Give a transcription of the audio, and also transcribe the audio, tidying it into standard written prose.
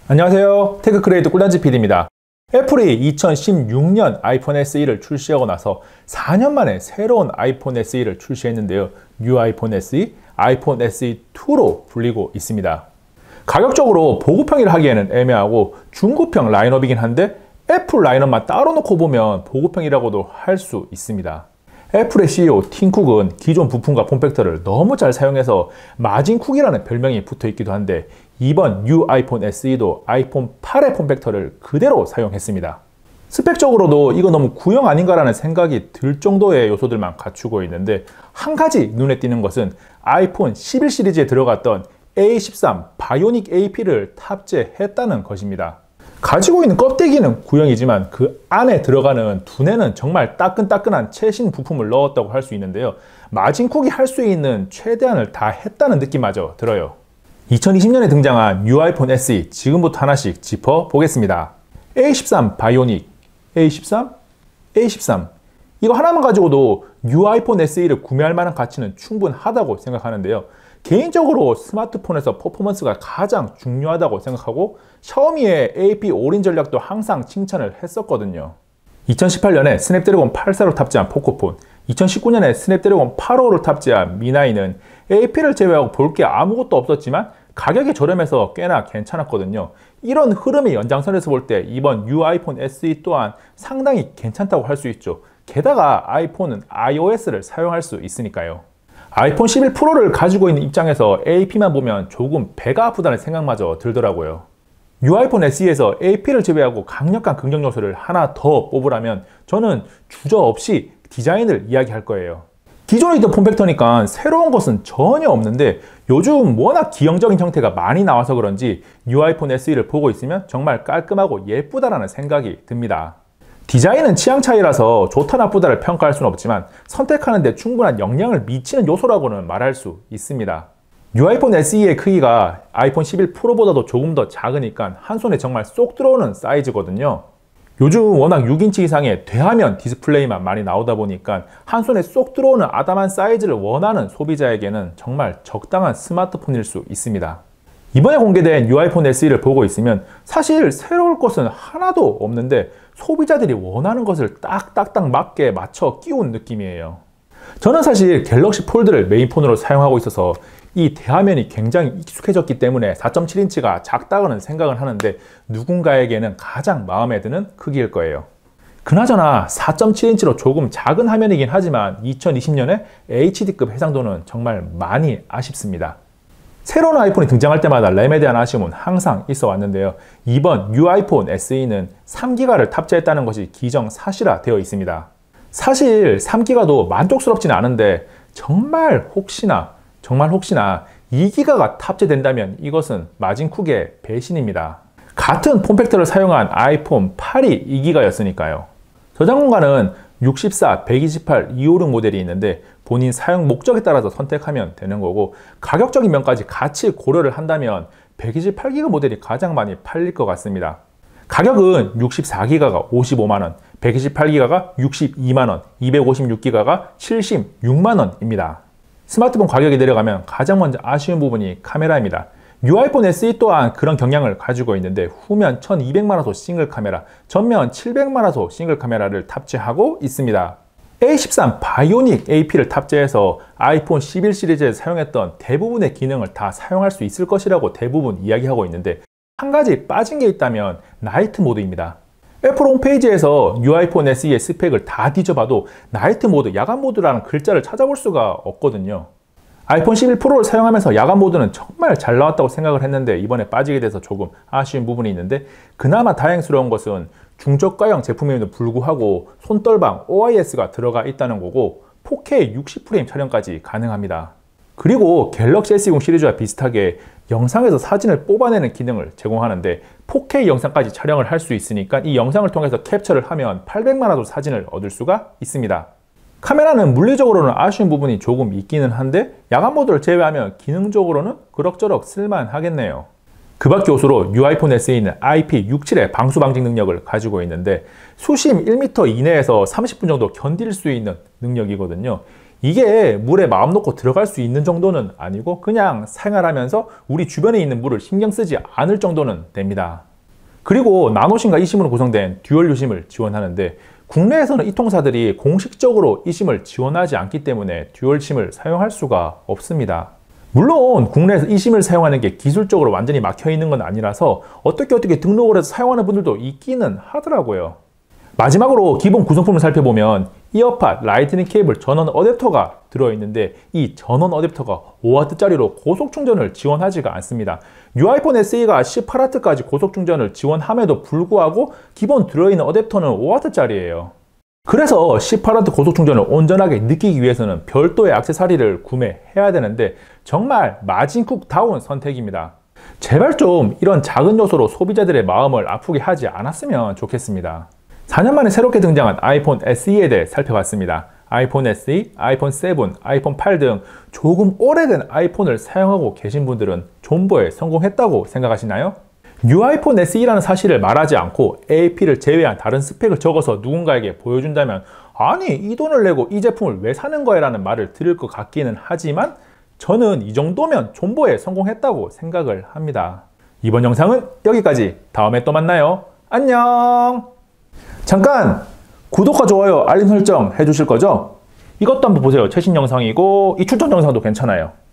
안녕하세요. 테크크리에이터 꿀단지 PD입니다. 애플이 2016년 아이폰 SE를 출시하고 나서 4년 만에 새로운 아이폰 SE를 출시했는데요. 뉴 아이폰 SE, 아이폰 SE2로 불리고 있습니다. 가격적으로 보급형이라 하기에는 애매하고 중급형 라인업이긴 한데 애플 라인업만 따로 놓고 보면 보급형이라고도 할 수 있습니다. 애플의 CEO 팀 쿡은 기존 부품과 폼팩터를 너무 잘 사용해서 마진쿡이라는 별명이 붙어 있기도 한데 이번 뉴 아이폰 SE도 아이폰 8의 폼팩터를 그대로 사용했습니다. 스펙적으로도 이거 너무 구형 아닌가라는 생각이 들 정도의 요소들만 갖추고 있는데 한 가지 눈에 띄는 것은 아이폰 11 시리즈에 들어갔던 A13 바이오닉 AP를 탑재했다는 것입니다. 가지고 있는 껍데기는 구형이지만 그 안에 들어가는 두뇌는 정말 따끈따끈한 최신 부품을 넣었다고 할 수 있는데요. 마진쿡이 할 수 있는 최대한을 다 했다는 느낌마저 들어요. 2020년에 등장한 뉴 아이폰 SE 지금부터 하나씩 짚어보겠습니다. A13 바이오닉, A13, A13 이거 하나만 가지고도 뉴 아이폰 SE를 구매할 만한 가치는 충분하다고 생각하는데요. 개인적으로 스마트폰에서 퍼포먼스가 가장 중요하다고 생각하고 샤오미의 AP 올인 전략도 항상 칭찬을 했었거든요. 2018년에 스냅드래곤 84를 탑재한 포코폰, 2019년에 스냅드래곤 85를 탑재한 Mi9는 AP를 제외하고 볼 게 아무것도 없었지만 가격이 저렴해서 꽤나 괜찮았거든요. 이런 흐름의 연장선에서 볼 때 이번 뉴 아이폰 SE 또한 상당히 괜찮다고 할 수 있죠. 게다가 아이폰은 iOS를 사용할 수 있으니까요. 아이폰 11 프로를 가지고 있는 입장에서 AP만 보면 조금 배가 아프다는 생각마저 들더라고요. 뉴 아이폰 SE에서 AP를 제외하고 강력한 긍정 요소를 하나 더 뽑으라면 저는 주저없이 디자인을 이야기할 거예요. 기존에 있던 폼팩터니까 새로운 것은 전혀 없는데 요즘 워낙 기형적인 형태가 많이 나와서 그런지 뉴 아이폰 SE를 보고 있으면 정말 깔끔하고 예쁘다라는 생각이 듭니다. 디자인은 취향 차이라서 좋다 나쁘다를 평가할 수는 없지만 선택하는 데 충분한 영향을 미치는 요소라고는 말할 수 있습니다. 뉴 아이폰 SE의 크기가 아이폰 11 프로보다도 조금 더 작으니까 한 손에 정말 쏙 들어오는 사이즈거든요. 요즘 워낙 6인치 이상의 대화면 디스플레이만 많이 나오다 보니까 한 손에 쏙 들어오는 아담한 사이즈를 원하는 소비자에게는 정말 적당한 스마트폰일 수 있습니다. 이번에 공개된 뉴 아이폰 SE를 보고 있으면 사실 새로울 것은 하나도 없는데 소비자들이 원하는 것을 딱딱딱 맞게 맞춰 끼운 느낌이에요. 저는 사실 갤럭시 폴드를 메인폰으로 사용하고 있어서 이 대화면이 굉장히 익숙해졌기 때문에 4.7인치가 작다고는 생각을 하는데 누군가에게는 가장 마음에 드는 크기일 거예요. 그나저나 4.7인치로 조금 작은 화면이긴 하지만 2020년에 HD급 해상도는 정말 많이 아쉽습니다. 새로운 아이폰이 등장할 때마다 램에 대한 아쉬움은 항상 있어 왔는데요. 이번 뉴 아이폰 SE는 3기가를 탑재했다는 것이 기정사실화 되어 있습니다. 사실 3기가도 만족스럽지는 않은데 정말 혹시나 2기가가 탑재된다면 이것은 마진쿡의 배신입니다. 같은 폼팩터를 사용한 아이폰 8이 2기가였으니까요. 저장 공간은 64, 128, 256 모델이 있는데 본인 사용 목적에 따라서 선택하면 되는 거고 가격적인 면까지 같이 고려를 한다면 128기가 모델이 가장 많이 팔릴 것 같습니다. 가격은 64기가가 55만원, 128기가가 62만원, 256기가가 76만원입니다. 스마트폰 가격이 내려가면 가장 먼저 아쉬운 부분이 카메라입니다. 뉴 아이폰 SE 또한 그런 경향을 가지고 있는데 후면 1200만화소 싱글 카메라, 전면 700만화소 싱글 카메라를 탑재하고 있습니다. A13 바이오닉 AP를 탑재해서 아이폰 11 시리즈에 사용했던 대부분의 기능을 다 사용할 수 있을 것이라고 대부분 이야기하고 있는데 한 가지 빠진 게 있다면 나이트 모드입니다. 애플 홈페이지에서 뉴 아이폰 SE의 스펙을 다 뒤져봐도 나이트 모드, 야간 모드라는 글자를 찾아볼 수가 없거든요. 아이폰 11 프로를 사용하면서 야간 모드는 정말 잘 나왔다고 생각을 했는데 이번에 빠지게 돼서 조금 아쉬운 부분이 있는데 그나마 다행스러운 것은 중저가형 제품임에도 불구하고 손떨방 OIS가 들어가 있다는 거고 4K 60프레임 촬영까지 가능합니다. 그리고 갤럭시 S20 시리즈와 비슷하게 영상에서 사진을 뽑아내는 기능을 제공하는데 4K 영상까지 촬영을 할 수 있으니까 이 영상을 통해서 캡처를 하면 800만화도 사진을 얻을 수가 있습니다. 카메라는 물리적으로는 아쉬운 부분이 조금 있기는 한데 야간 모드를 제외하면 기능적으로는 그럭저럭 쓸만하겠네요. 그 밖의 요소로 뉴 아이폰 SE는 IP67의 방수 방지 능력을 가지고 있는데 수심 1m 이내에서 30분 정도 견딜 수 있는 능력이거든요. 이게 물에 마음 놓고 들어갈 수 있는 정도는 아니고 그냥 생활하면서 우리 주변에 있는 물을 신경 쓰지 않을 정도는 됩니다. 그리고 나노심과 이심으로 구성된 듀얼 유심을 지원하는데 국내에서는 이 통사들이 공식적으로 이심을 지원하지 않기 때문에 듀얼심을 사용할 수가 없습니다. 물론 국내에서 이심을 사용하는 게 기술적으로 완전히 막혀 있는 건 아니라서 어떻게 등록을 해서 사용하는 분들도 있기는 하더라고요. 마지막으로 기본 구성품을 살펴보면 이어팟, 라이트닝 케이블, 전원 어댑터가 들어있는데 이 전원 어댑터가 5W짜리로 고속 충전을 지원하지가 않습니다. 뉴 아이폰 SE가 18W까지 고속 충전을 지원함에도 불구하고 기본 들어있는 어댑터는 5W짜리예요. 그래서 18W 고속 충전을 온전하게 느끼기 위해서는 별도의 액세서리를 구매해야 되는데 정말 마진쿡다운 선택입니다. 제발 좀 이런 작은 요소로 소비자들의 마음을 아프게 하지 않았으면 좋겠습니다. 4년 만에 새롭게 등장한 아이폰 SE에 대해 살펴봤습니다. 아이폰 SE, 아이폰 7, 아이폰 8 등 조금 오래된 아이폰을 사용하고 계신 분들은 존버에 성공했다고 생각하시나요? 뉴 아이폰 SE라는 사실을 말하지 않고 AAP를 제외한 다른 스펙을 적어서 누군가에게 보여준다면 아니 이 돈을 내고 이 제품을 왜 사는 거야 라는 말을 들을 것 같기는 하지만 저는 이 정도면 존버에 성공했다고 생각을 합니다. 이번 영상은 여기까지. 다음에 또 만나요. 안녕. 잠깐 구독과 좋아요 알림 설정 해주실 거죠? 이것도 한번 보세요. 최신 영상이고 이 추천 영상도 괜찮아요.